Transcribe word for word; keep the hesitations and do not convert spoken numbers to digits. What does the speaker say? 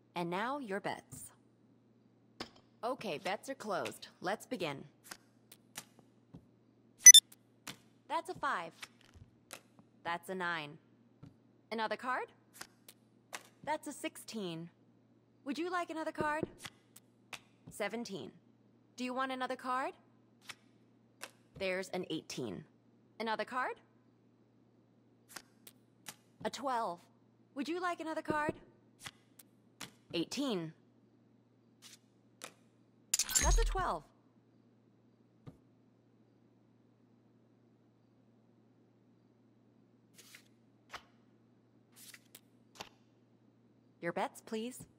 And now your bets. Okay, bets are closed. Let's begin. That's a five. That's a nine. Another card? That's a sixteen. Would you like another card? seventeen. Do you want another card? There's an eighteen. Another card? A twelve. Would you like another card? eighteen. That's a twelve. Your bets, please.